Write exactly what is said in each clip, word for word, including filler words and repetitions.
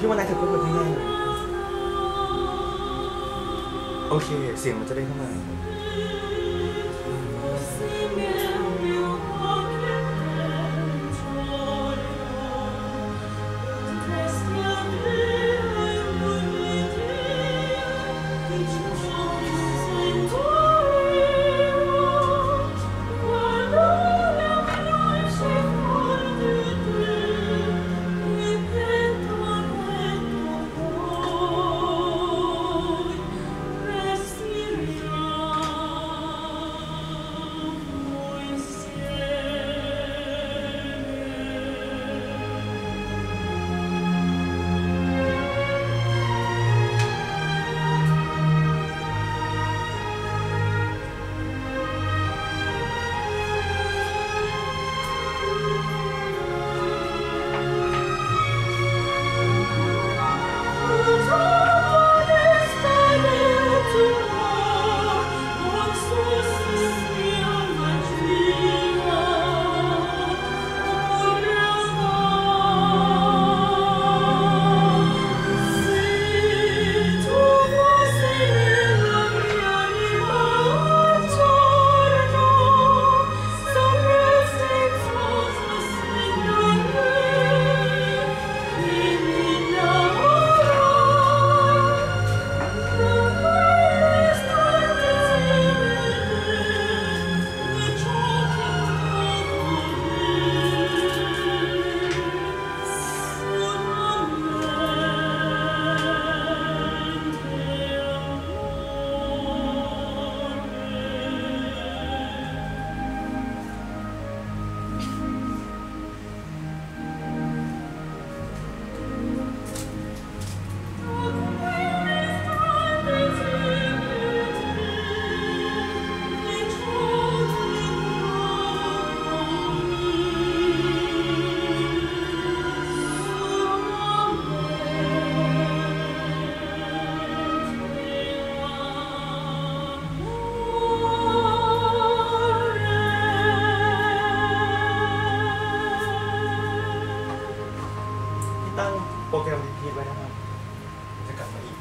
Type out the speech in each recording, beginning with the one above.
พี่ว่านายถือเพื่อนง่ายๆเลยโอเคเสียงมันจะได้เข้ามาตั้งโปรแกรมรีพีทไว้นะครับจะกลับมาอีก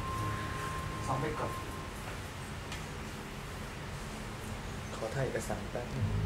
ซ้อมไปก่อนขอถ่ายเอกสารแป๊บนึง